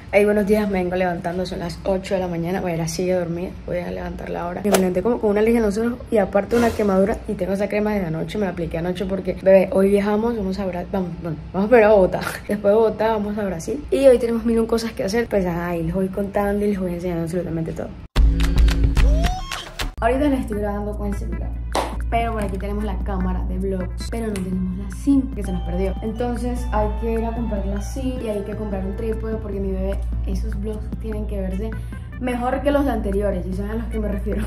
Hay buenos días, me vengo levantando, son las 8 de la mañana, voy a ir así de dormir, voy a levantarla ahora. Me levanté como con una alergia en los ojos y aparte una quemadura y tengo esa crema de anoche, me la apliqué anoche porque, bebé, hoy viajamos, vamos primero a Bogotá, después de Bogotá vamos a Brasil y hoy tenemos mil cosas que hacer, pues ahí les voy contando y les voy enseñando absolutamente todo. Ahorita les estoy grabando con el celular, pero por aquí tenemos la cámara de vlogs, pero no tenemos la SIM, que se nos perdió. Entonces hay que ir a comprar la SIM y hay que comprar un trípode porque mi bebé, esos vlogs tienen que verse mejor que los anteriores, y son a los que me refiero.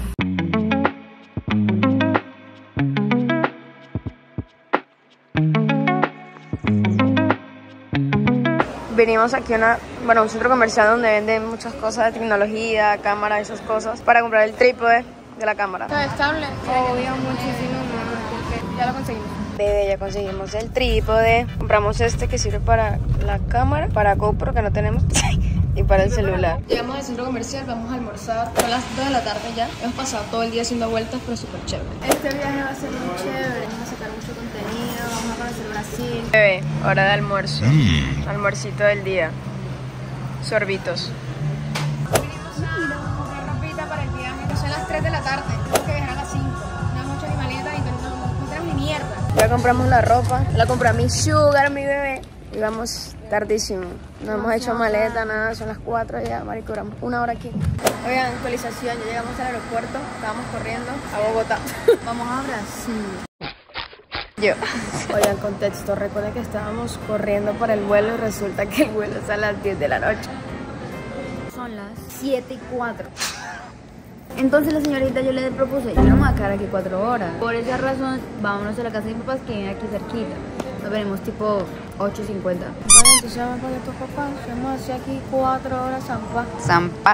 Venimos aquí a un centro comercial donde venden muchas cosas de tecnología, cámara, esas cosas, para comprar el trípode de la cámara. ¿Está estable? Obvio, muchísimo más, porque ya lo conseguimos. Bebé, ya conseguimos el trípode, compramos este que sirve para la cámara, para GoPro que no tenemos y para el celular. Llegamos al centro comercial, vamos a almorzar, son las 2 de la tarde ya. Hemos pasado todo el día haciendo vueltas, pero súper chévere. Este viaje va a ser muy chévere, vamos a sacar mucho contenido, vamos a conocer Brasil. Bebé, hora de almuerzo, almuercito del día, sorbitos. Vinimos a comprar ropita para el viaje, son las 3 de la tarde, tengo que viajar a las 5. No hemos hecho ni maleta y no tenemos ni mierda. Ya compramos la ropa, la compré a mi sugar, mi bebé, y vamos tardísimo. No hemos hecho maleta, nada, son las 4 ya, marico, duramos una hora aquí. Oigan, actualización, ya llegamos al aeropuerto, estábamos corriendo A Bogotá. Vamos a Brasil. Yo. Oigan, contexto, recuerden que estábamos corriendo para el vuelo y resulta que el vuelo es a las 10 de la noche. Son las 7:04. Entonces la señorita yo le propuse, yo no me voy a quedar aquí 4 horas. Por esa razón, vámonos a la casa de mis papás que viven aquí cerquita. Nos venimos tipo 8:50. Bueno, entonces vamos con estos papás, vamos a hacer aquí 4 horas Zampa. Zampa.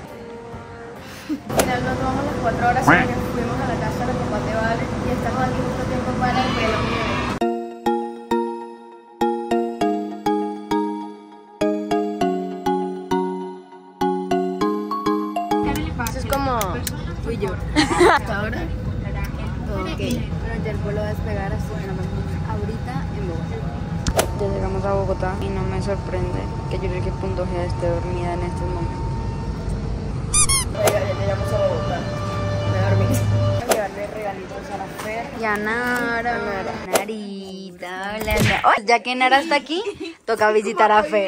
Al final nos vamos las 4 horas porque fuimos a la casa de los papás de Vale y estamos aquí mucho tiempo para el vuelo. Eso es como... Fui yo. Hasta ahora, todo ok. Pero ya el vuelo va a despegar, así que nos vemos ahorita en Bogotá. Ya llegamos a Bogotá y no me sorprende que yo creo que punto G esté dormida en estos momentos. Oiga, ya llegamos a Bogotá. Me dormí. Voy a llevarle regalitos a la Fer. Y a Nara. Narita, hola. Oh, ya que Nara está aquí, toca visitar a Fer.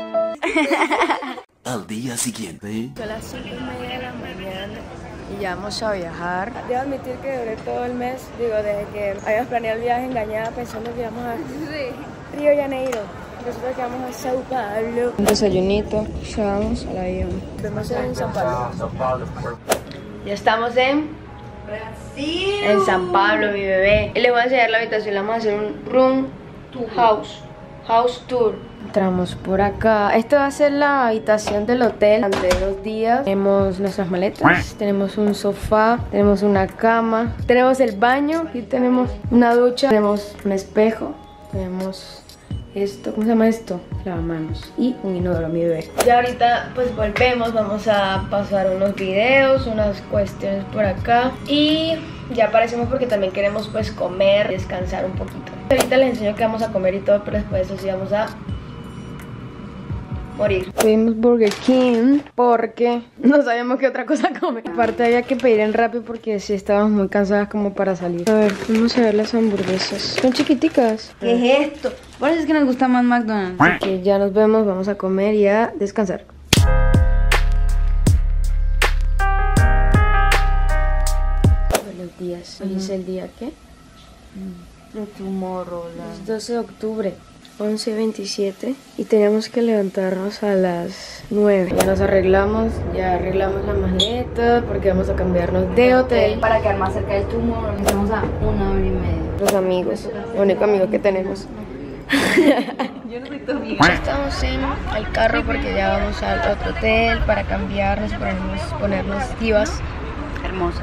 Al día siguiente. Son las 5:30 de la mañana y ya vamos a viajar. Debo admitir que duré todo el mes, digo, desde que habíamos planeado el viaje engañada pensando que íbamos a Río de Janeiro. Resulta que vamos a Sao Paulo. Un desayunito, ya vamos al avión. Vemos en San Pablo. Ya estamos en Brasil. En San Pablo, mi bebé. Y les voy a enseñar la habitación, le vamos a hacer un room house tour. Entramos por acá. Esta va a ser la habitación del hotel durante 2 días. Tenemos nuestras maletas, tenemos un sofá, tenemos una cama, tenemos el baño y tenemos una ducha, tenemos un espejo, tenemos esto, ¿cómo se llama esto? Lavamanos y un inodoro, mi bebé. Ya ahorita pues volvemos, vamos a pasar unos videos, unas cuestiones por acá y ya aparecemos porque también queremos pues comer, descansar un poquito. Ahorita les enseño qué vamos a comer y todo, pero después de eso sí vamos a morir. Pedimos Burger King porque no sabíamos qué otra cosa comer. Aparte había que pedir en Rappi porque sí estábamos muy cansadas como para salir. A ver, vamos a ver las hamburguesas. Son chiquiticas. ¿Qué es esto? Por eso es que nos gusta más McDonald's. Así que ya nos vemos, vamos a comer y a descansar. Buenos días. Hoy es el día ¿qué? Tomorrowland. Es 12 de octubre. 11:27 y teníamos que levantarnos a las 9. Ya nos arreglamos, ya arreglamos la maleta porque vamos a cambiarnos de hotel. Para quedar más cerca del Tomorrowland, estamos a 1 hora y media. Los amigos, el único amigo que tenemos. Yo no soy tu amiga. Estamos en el carro porque ya vamos al otro hotel para cambiarnos, ponernos divas Hermosa.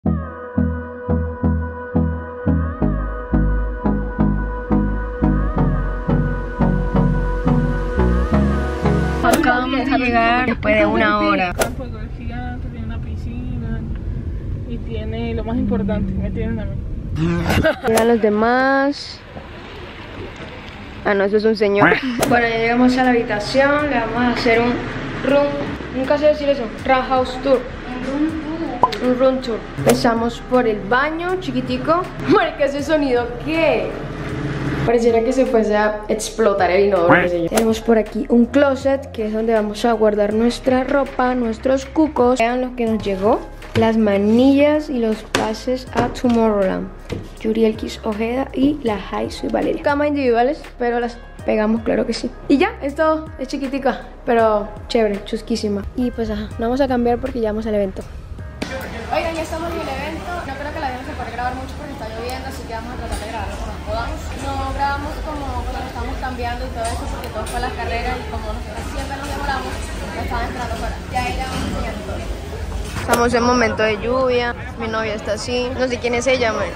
Acabamos de llegar después de 1 hora. Campo de golf gigante, tiene una piscina y tiene lo más importante, me tienen a mí. Llegan los demás. Ah, no, eso es un señor. Bueno, ya llegamos a la habitación, le vamos a hacer un room, nunca sé decir eso, house tour. Un room tour. Empezamos por el baño chiquitico. Marica, ese sonido, ¿qué? Pareciera que se fuese a explotar el inodoro, qué sé yo. Tenemos por aquí un closet, que es donde vamos a guardar nuestra ropa, nuestros cucos. Vean lo que nos llegó. Las manillas y los pases a Tomorrowland. Yuri Elkis Ojeda y la High soy Valeria. Cama individuales, pero las pegamos, claro que sí. Y ya, es todo, es chiquitica, pero chévere, chusquísima. Y pues ajá, no vamos a cambiar porque ya vamos al evento. Oigan, ya estamos en el evento. No creo que la vida se pueda grabar mucho porque está lloviendo, así que vamos a tratar de grabarlo como podamos. No grabamos como cuando estamos cambiando y todo eso porque todo fue a las carreras y como nosotros siempre nos demoramos, la estaban esperando fuera. Ya ahí le vamos enseñando todo. Estamos en momento de lluvia, mi novia está así, no sé quién es ella, man.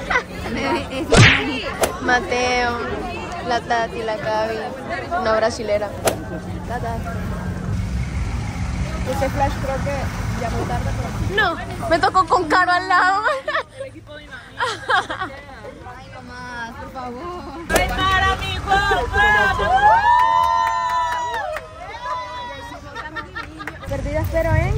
Mateo, la Tati, la Gaby, una brasilera. La Tati. Ese flash creo que ya muy tarde, pero... No, me tocó con Caro al lado. Ay, mamá, por favor. ¡Prepara mi cuerpo! Perdidas pero en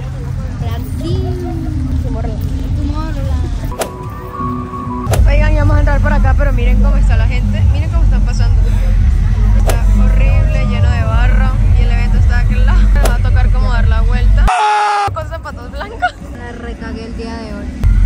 Oigan, ya vamos a entrar por acá, pero miren cómo está la gente. Miren cómo están pasando. Está horrible, lleno de barro. Y el evento está de aquel lado. Me va a tocar como dar la vuelta. Con zapatos blancos. Me recagué el día de hoy.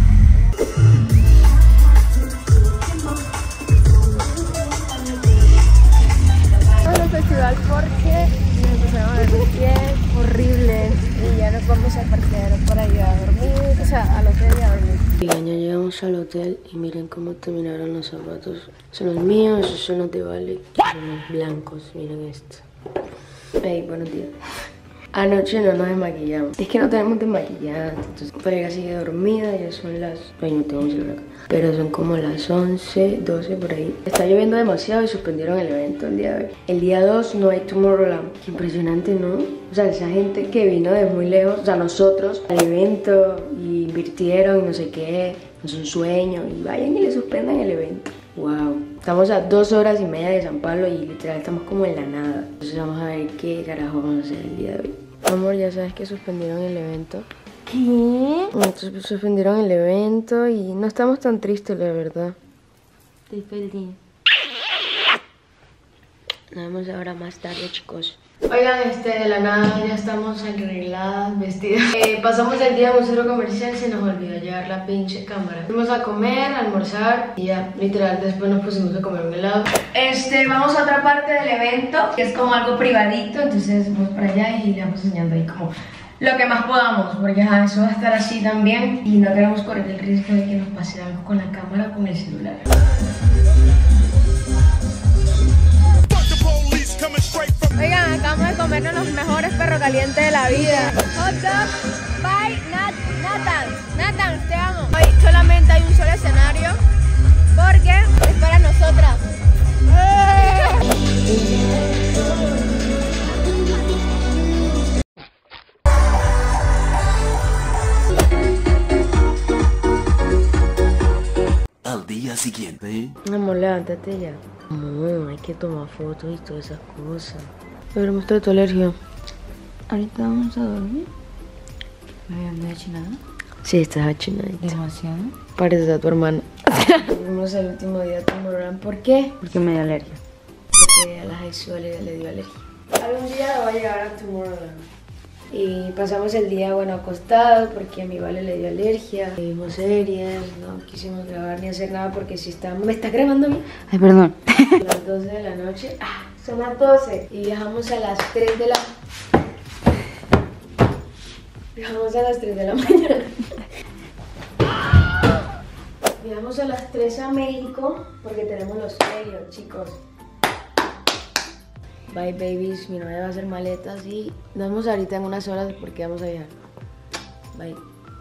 Al festival porque me empezaron a ver los pies horribles y ya nos vamos al parqueadero para ir a dormir, o sea, al hotel y a dormir. Ya llegamos al hotel y miren cómo terminaron los zapatos. Son los míos, esos son los de Vale, son los blancos, miren esto. Hey, buenos días. Anoche no nos desmaquillamos. Es que no tenemos desmaquillante. Entonces, pero ella sigue dormida. Ya son las... Ay, no tengo un celular acá. Pero son como las 11, 12 por ahí. Está lloviendo demasiado y suspendieron el evento el día de hoy. El día 2 no hay Tomorrowland. Qué impresionante, ¿no? O sea, esa gente que vino de muy lejos, o sea, nosotros al evento y invirtieron y no sé qué. Es un sueño y vayan y le suspendan el evento. Wow. Estamos a 2 horas y media de San Pablo y literal estamos como en la nada. Entonces vamos a ver qué carajo vamos a hacer el día de hoy. Amor, ya sabes que suspendieron el evento. ¿Qué? Entonces suspendieron el evento y no estamos tan tristes, la verdad. Estoy feliz. Nos vemos ahora más tarde, chicos. Oigan, de la nada ya estamos arregladas, vestidas. Pasamos el día en un centro comercial y se nos olvidó llevar la pinche cámara. Fuimos a comer, a almorzar y ya, literal, después nos pusimos a comer un helado. Vamos a otra parte del evento, que es como algo privadito, entonces vamos para allá y le vamos enseñando ahí como lo que más podamos, porque eso va a estar así también y no queremos correr el riesgo de que nos pase algo con la cámara o con el celular. Oigan, acabamos de comernos los mejores perros calientes de la vida. Hot dog by Nathan. Nathan, te amo. Hoy solamente hay un solo escenario porque es para nosotras. Al día siguiente. Amor, levántate ya. No, hay que tomar fotos y todas esas cosas. A ver, muestra tu alergia. Ahorita vamos a dormir. ¿Me he hecho nada? Sí, estás achinadita. Demasiado. Pareces a tu hermana. Fuimos el último día a Tomorrowland. ¿Por qué? Porque me dio alergia. Porque a la Jesús le dio alergia. Algún día va a llegar a Tomorrowland. Y pasamos el día, bueno, acostados porque a mi Vale le dio alergia. Vimos series, no quisimos grabar ni hacer nada porque si estábamos... ¿Me estás grabando a mí? Ay, perdón. A las 12 de la noche. Ah, son las 12. Y viajamos a las 3 de la... Viajamos a las 3 de la mañana. Viajamos a las 3 a México porque tenemos los ferios, chicos. Bye babies, mi novia va a hacer maletas y nos vemos ahorita en unas horas porque vamos a viajar. Bye.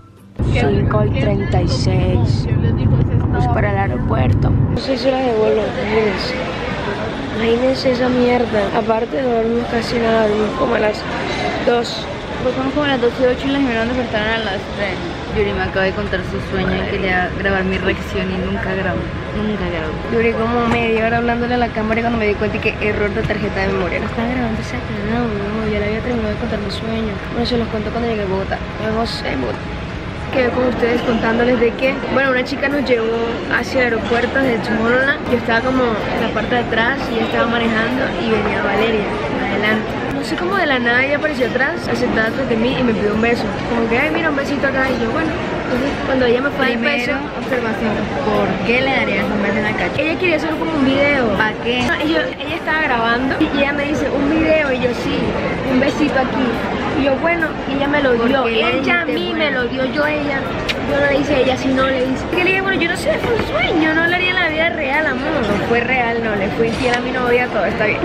5:36. Vamos para el aeropuerto. No sé si la devuelvo, imagínense. Imagínense esa mierda. Aparte no dormimos casi nada, dormimos como a las 2 Pues somos como a las 12:08 y las Jimena despertaron a las 3. Yuri me acaba de contar su sueño y quería grabar mi reacción y nunca grabó. Duré como media hora hablándole a la cámara y cuando me di cuenta que error de tarjeta de memoria. No estaba grabando ese canal, no, ya le había terminado de contar mi sueño. Bueno, se los cuento cuando llegue a Bogotá. Nos vemos en Bogotá. Quedé con ustedes contándoles de que, bueno, una chica nos llevó hacia el aeropuerto de Tomorrowland. Yo estaba como en la parte de atrás y ella estaba manejando y venía Valeria adelante. No sé cómo de la nada ella apareció atrás, sentada atrás de mí y me pidió un beso. Como que, ay, mira, un besito acá. Y yo, bueno, entonces cuando ella me fue a dar el beso, observación, ¿por qué le darías un beso en la calle? ella quería hacer como un video. ¿Para qué? No, ella estaba grabando y ella me dice, un video, y yo, sí, un besito aquí. Y yo, bueno, y ella me lo dio. Ella a mí me lo dio, yo no le hice a ella, sino le dice. Que le dije, bueno, yo no sé, fue un sueño, no lo haría en la vida real, amor. No fue real, no, le fui infiel a mi novia, todo está bien.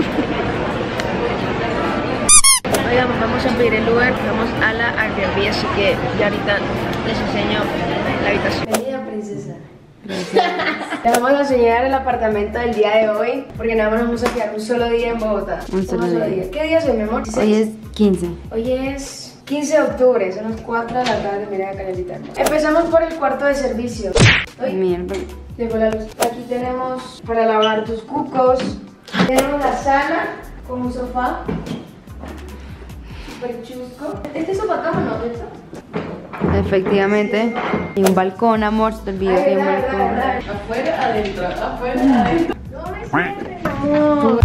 Oigan, vamos a pedir el Uber, vamos a la Airbnb, así que ya ahorita les enseño la habitación. Venida, princesa. Les vamos a enseñar el apartamento del día de hoy, porque nada más nos vamos a quedar un solo día en Bogotá. Un solo día. ¿Qué día es hoy, mi amor? Hoy es 15. Hoy es 15 de octubre, son las 4 de la tarde, miren acá en el. Empezamos por el cuarto de servicio. Mierda. Llegó la luz. Aquí tenemos para lavar tus cucos. Tenemos la sala con un sofá. Súper chusco. Este sofá cama, ¿no? ¿Esto? Efectivamente. Y un balcón, amor, se te olvidó que hay un balcón. Afuera, adentro, afuera, adentro. No me sientes, amor.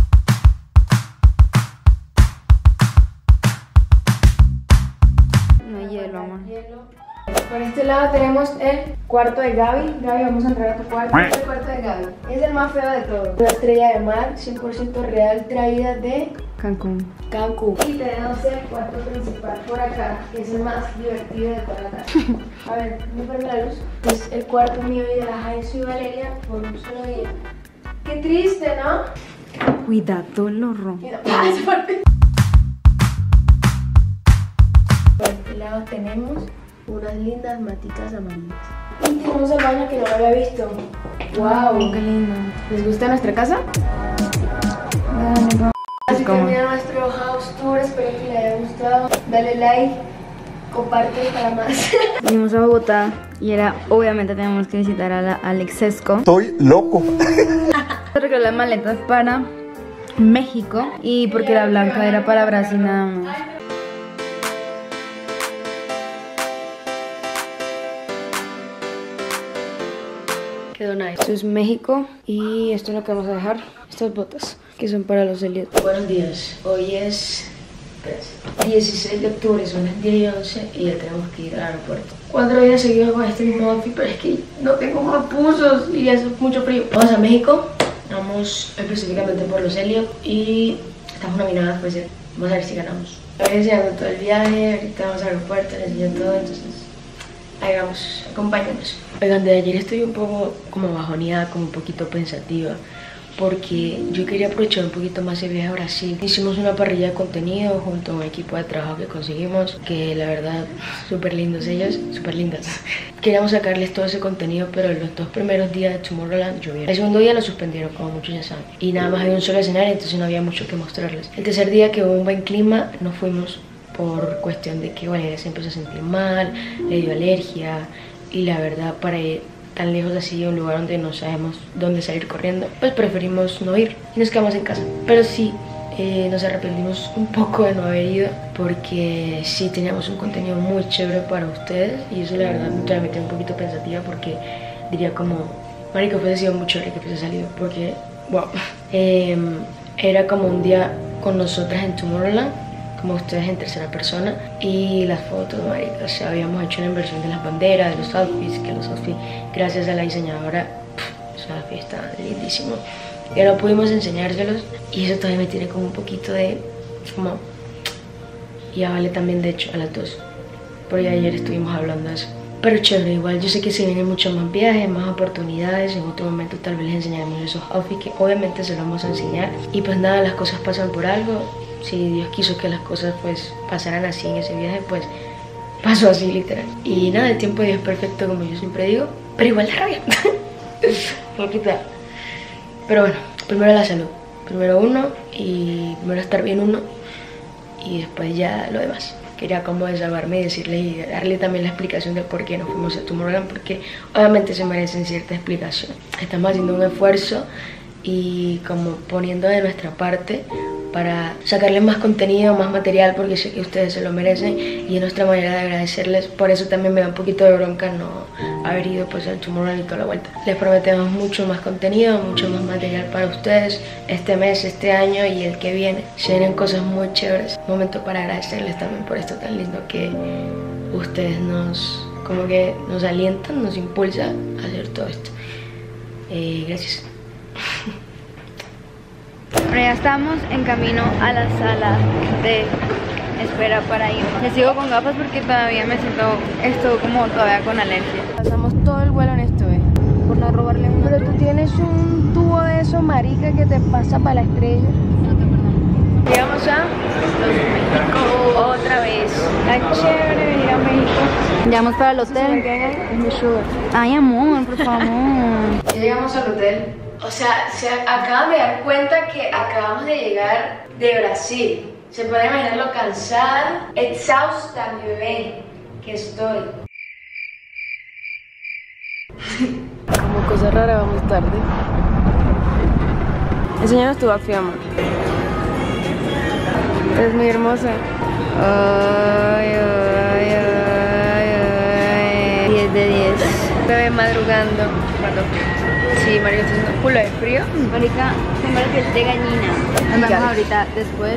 No hay hielo, amor. Por este lado tenemos el cuarto de Gaby. Gaby, vamos a entrar a tu cuarto. Este es el cuarto de Gaby. Es el más feo de todos. Una estrella de mar, 100% real, traída de Cancún. Cancún. Y tenemos el cuarto principal por acá, que es el más divertido de toda la casa. A ver, me prende la luz. Es el cuarto mío y de la Jaisu y Valeria por un solo día. Qué triste, ¿no? Cuidado, lo rompo. Por este lado tenemos unas lindas maticas amarillas. Y tenemos el baño que no lo había visto. ¡Wow! Qué lindo. ¿Les gusta nuestra casa? Así termina nuestro house tour, espero que les haya gustado. Dale like, comparte para más. Vinimos a Bogotá y obviamente tenemos que visitar a la Alexesco. Estoy loco. Regalé las maletas para México y porque la blanca era para Brasil nada más. Quedó nice. Esto es México y esto es lo que vamos a dejar. Estas botas que son para los Elliot. Buenos días. Hoy es 16 de octubre, son las 10 y 11 y ya tenemos que ir al aeropuerto. 4 días seguidos con este mismo outfit, pero es que no tengo más pulsos y hace mucho frío. Vamos a México, vamos específicamente por los Elliot y estamos nominadas, pues vamos a ver si ganamos. Estoy enseñando todo el viaje, ahorita vamos al aeropuerto, les enseño todo, entonces ahí vamos, acompáñanos. Oigan, de ayer estoy un poco como bajoneada, como un poquito pensativa, porque yo quería aprovechar un poquito más el viaje a Brasil. Hicimos una parrilla de contenido junto a un equipo de trabajo que conseguimos, que la verdad, súper lindos ellos, súper lindas. Queríamos sacarles todo ese contenido, pero los 2 primeros días de Tomorrowland llovieron. El segundo día lo suspendieron, como muchos ya saben, y nada más había un solo escenario, entonces no había mucho que mostrarles. El tercer día, que hubo un buen clima, nos fuimos por cuestión de que Valeria se empezó a sentir mal, le dio alergia, y la verdad, para ir tan lejos así, a un lugar donde no sabemos dónde salir corriendo, pues preferimos no ir y nos quedamos en casa. Pero sí, nos arrepentimos un poco de no haber ido, porque sí teníamos un contenido muy chévere para ustedes, y eso la verdad me tiene un poquito pensativa, porque diría como, marica, hubiese sido muy chévere que hubiese salido, porque, wow, era como un día con nosotras en Tomorrowland, como ustedes en tercera persona, y las fotos, marica, o sea, habíamos hecho una inversión de las banderas, de los outfits, que los outfits, gracias a la diseñadora, esos outfits estaban lindísimos, y ahora pudimos enseñárselos, y eso todavía me tiene como un poquito de, como, y a Vale también, de hecho, a las dos, porque ayer estuvimos hablando de eso. Pero chévere, igual yo sé que se vienen muchos más viajes, más oportunidades. En otro momento tal vez les enseñaremos esos outfits, que obviamente se los vamos a enseñar. Y pues nada, las cosas pasan por algo. Si Dios quiso que las cosas pues pasaran así en ese viaje, pues pasó así literal. Y nada, el tiempo de Dios es perfecto, como yo siempre digo, pero igual la rabia. Pero bueno, primero la salud, primero uno, y primero estar bien uno, y después ya lo demás. quería como desahogarme y decirle y darle también la explicación de por qué no fuimos a Tomorrowland, porque obviamente se merecen cierta explicación. Estamos haciendo un esfuerzo y como poniendo de nuestra parte para sacarles más contenido, más material, porque sé que ustedes se lo merecen y es nuestra manera de agradecerles. Por eso también me da un poquito de bronca no haber ido pues al Tomorrowland y toda la vuelta. Les prometemos mucho más contenido, mucho más material para ustedes este mes, este año y el que viene. Se vienen cosas muy chéveres. Momento para agradecerles también por esto tan lindo que ustedes como que nos alientan, nos impulsa a hacer todo esto. Gracias. Bueno, ya estamos en camino a la sala de espera para ir. Ya sigo con gafas porque todavía me siento como todavía con alergia. Pasamos todo el vuelo en esto, Por no robarle uno. Pero tú tienes un tubo de eso, marica, que te pasa para la estrella. No te perdono. Llegamos a México otra vez. Está chévere venir a México. Llegamos para el hotel. Es mi sugar. Ay, amor, por favor. Ya llegamos al hotel. O sea, se acaban de dar cuenta que acabamos de llegar de Brasil. Se puede imaginar lo cansada, exhausta, mi bebé, que estoy. Como cosa rara, vamos tarde. Enséñanos tu outfit, amor. Es muy hermosa. Ay, ay, ay, ay. 10 de 10. Bebé madrugando. Cuando sí, marica, está haciendo culo de frío. Marica, tengo la piel de gallina. Nos vemos ahorita después.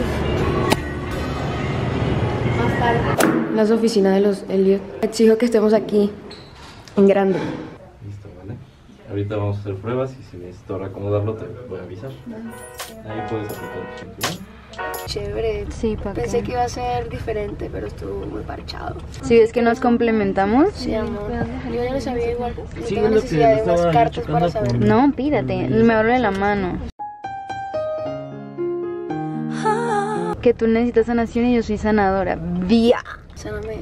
Más tarde. Las oficinas de los Elliot. Exijo que estemos aquí en grande. Listo, ¿vale? Ahorita vamos a hacer pruebas y si necesito reacomodarlo te voy a avisar. Ahí puedes aplicar tu cinturón. Chévere. Sí, ¿para Pensé qué? que iba a ser diferente, pero estuvo muy parchado. Sí, es que nos complementamos. Sí, amor. Yo ya lo sabía igual. No Sí, tengo es lo que necesidad de estaba unas cartas checando para con- saber. No, pídate, me hablo de la mano. Que tú necesitas sanación y yo soy sanadora. ¡Vía! Sáname.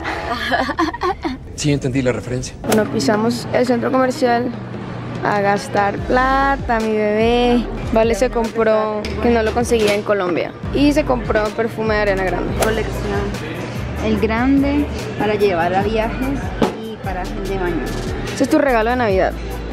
Sí, entendí la referencia. Bueno, pisamos el centro comercial a gastar plata, mi bebé. Vale se compró, que no lo conseguía en Colombia, y se compró perfume de Ariana Grande. Colección. El grande para llevar a viajes y para gel de baño. Ese es tu regalo de Navidad.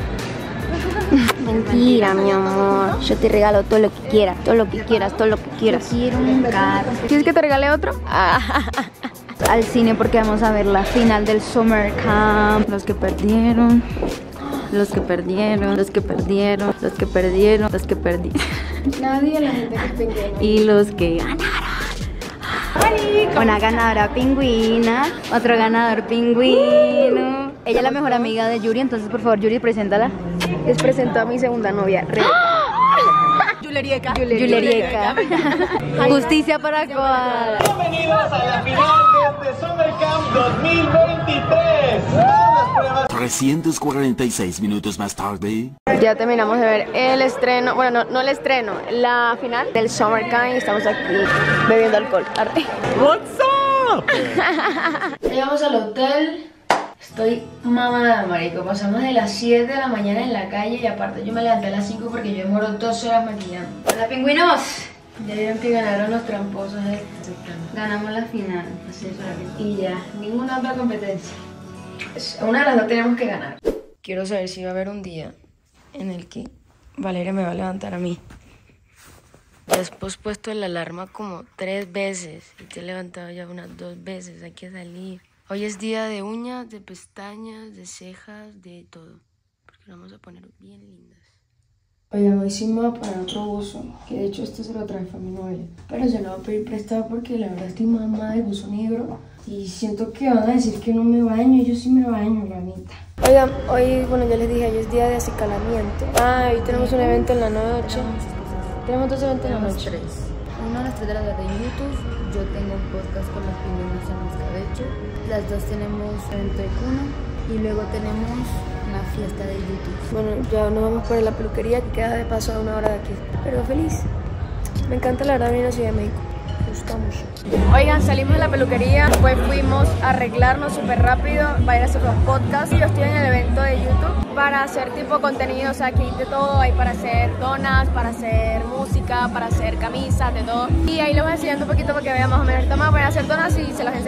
Mentira, mi amor. Yo te regalo todo lo que quieras, todo lo que quieras, todo lo que quieras. Yo quiero un carro. ¿Quieres que te regale otro? Al cine porque vamos a ver la final del Summer Camp. Los que perdieron. Los que perdieron, los que perdieron, los que perdieron, los que perdieron. Nadie, la gente que tenga. Y los que ganaron. Una ganadora pingüina, otro ganador pingüino. Ella es la mejor amiga de Yuri, entonces por favor Yuri, preséntala. Les presento a mi segunda novia, Yulerieka. Justicia para Coal. Bienvenidos a la final de este Summer Camp 2023. Las pruebas 346 minutos más tarde. Ya terminamos de ver el estreno, bueno, no el estreno, la final del Summer Camp y estamos aquí bebiendo alcohol. Arre. What's up? Llegamos al hotel. Estoy mamada, marico. Pasamos de las 7 de la mañana en la calle y aparte yo me levanté a las 5 porque yo demoro 2 horas maquillando. Hola pingüinos. Ya vieron que ganaron los tramposos de Ganamos la final. y ya, ninguna otra competencia. Una de las dos tenemos que ganar. Quiero saber si va a haber un día en el que Valeria me va a levantar a mí. Ya has pospuesto la alarma como 3 veces y te he levantado ya unas 2 veces. Hay que salir. Hoy es día de uñas, de pestañas, de cejas, de todo. Porque lo vamos a poner bien lindas. Oigan, hoy sí me voy a poner otro buzo, que de hecho este se lo traje a mi novia. Pero se lo voy a pedir prestado porque la verdad estoy mamada del buzo negro. Y siento que van a decir que no me baño, yo sí me baño, ranita. Oigan, hoy, bueno, ya les dije, hoy es día de acicalamiento. Hoy tenemos un evento en la noche. Tenemos 2 eventos en la noche. 3. Uno a las 3 de la tarde en YouTube. Yo tengo un podcast con las pingüinas en Escabeche. Las dos tenemos evento de cuna. Y luego tenemos una fiesta de YouTube. Bueno, ya nos vamos para la peluquería que queda de paso a 1 hora de aquí. Pero feliz. Me encanta la verdad venir a Ciudad de México. gusta mucho. Oigan, salimos de la peluquería, después fuimos a arreglarnos súper rápido para ir a hacer un podcast. Y yo estoy en el evento de YouTube para hacer tipo contenido, o sea, aquí de todo, hay para hacer donas, para hacer música, para hacer camisas, de todo. Y ahí les voy enseñando un poquito para que vean más o menos. Ahorita me voy a hacer donas y se las enseño.